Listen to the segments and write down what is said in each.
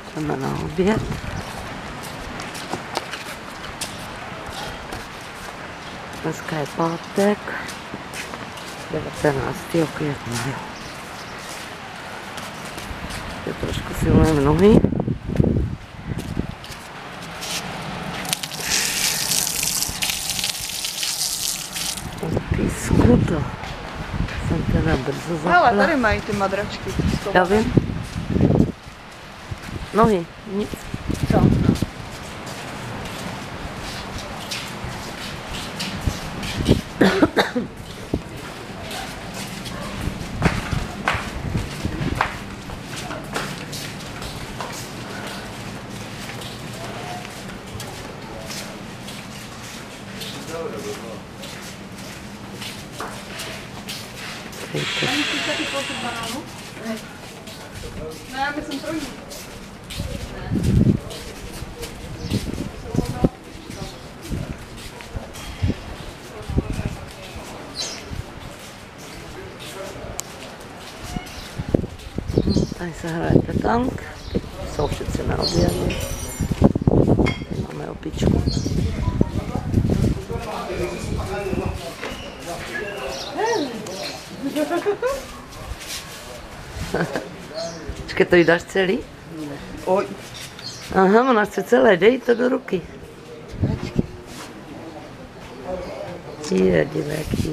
Jdeme na oběd. Dneska je pátek, 19. května. Je trošku si umyjem nohy. Od písku to jsem teda brzo zapla. Ale tady mají ty madračky. Já vím. Nohy, nic. Co? Ani chcete ty ploty banánu? Ne. Ne, já myslím pro ní. Tady se hraje petank, jsou všichni na obědě. Máme opičku. Počkej, to jí dáš celý? Oj. Aha, ona chce celé, dej to do ruky. Je diveký.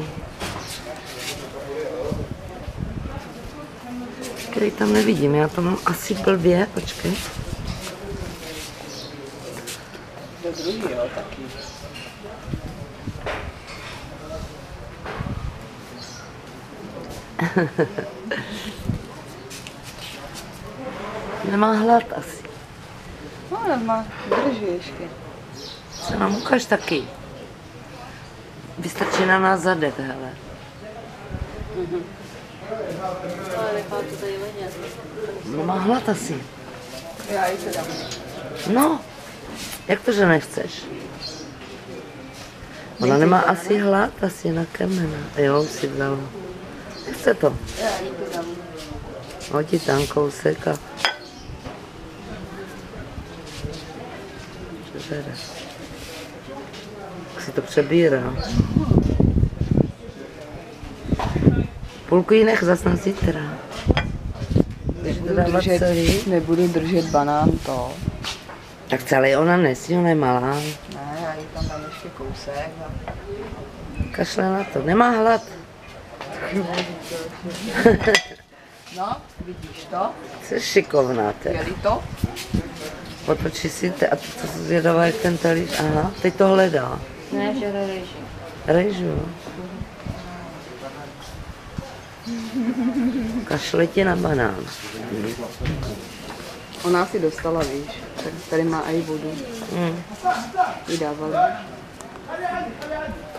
Počkej, tam nevidím, já to mám asi blbě, počkej. Do druhého taky. Nemá hlad asi. No, nemá, drží ještě. Se nám ukáž taky. Vystačí na nás zadek, hele. Nemá hlad asi. Já ji teda. No, jak to, že nechceš? Ona nemá asi hlad, asi na kemena. Jo, už si vzala. Chce to. Já ji to dám. Hodí tam kousek a... Žere. Jak si to přebírá. Půlku jí nech zas na zítra. Nebudu držet banán to. Tak celý ona nesí, ona je malá. Ne, já jí tam dám ještě kousek. Kašle na to, nemá hlad. No, vidíš to? Jsi šikovná teda. Jeli to? Otočí si a to zvědavá, jak ten talíř. Aha, teď to hledá. Ne, že rejži. Rejžu. Kašle ti na banán. Ona si dostala, víš. Tak tady má i vodu. Jí dávali.